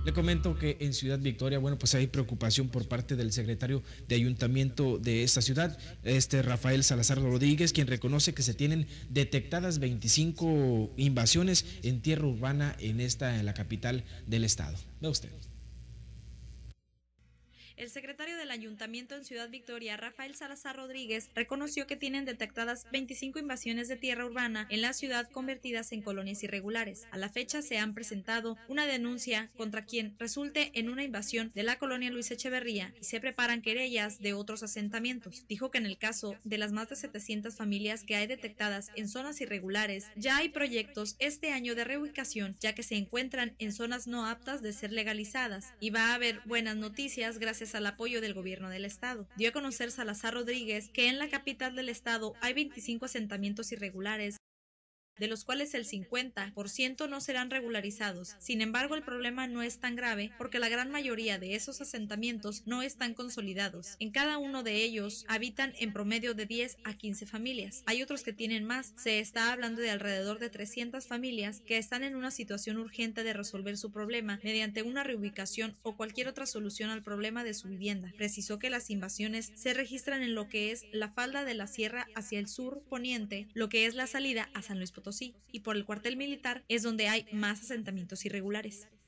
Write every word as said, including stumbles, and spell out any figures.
Le comento que en Ciudad Victoria, bueno, pues hay preocupación por parte del secretario de Ayuntamiento de esta ciudad, este Rafael Salazar Rodríguez, quien reconoce que se tienen detectadas veinticinco invasiones en tierra urbana en esta, en la capital del estado. Ve usted. El secretario del Ayuntamiento en Ciudad Victoria, Rafael Salazar Rodríguez, reconoció que tienen detectadas veinticinco invasiones de tierra urbana en la ciudad convertidas en colonias irregulares. A la fecha se han presentado una denuncia contra quien resulte en una invasión de la colonia Luis Echeverría y se preparan querellas de otros asentamientos. Dijo que en el caso de las más de setecientas familias que hay detectadas en zonas irregulares, ya hay proyectos este año de reubicación, ya que se encuentran en zonas no aptas de ser legalizadas, y va a haber buenas noticias gracias al apoyo del gobierno del estado. Dio a conocer Salazar Rodríguez que en la capital del estado hay veinticinco asentamientos irregulares, de los cuales el cincuenta por ciento no serán regularizados. Sin embargo, el problema no es tan grave porque la gran mayoría de esos asentamientos no están consolidados. En cada uno de ellos habitan en promedio de diez a quince familias. Hay otros que tienen más. Se está hablando de alrededor de trescientas familias que están en una situación urgente de resolver su problema mediante una reubicación o cualquier otra solución al problema de su vivienda. Precisó que las invasiones se registran en lo que es la falda de la sierra hacia el sur poniente, lo que es la salida a San Luis Potosí, y por el cuartel militar es donde hay más asentamientos irregulares.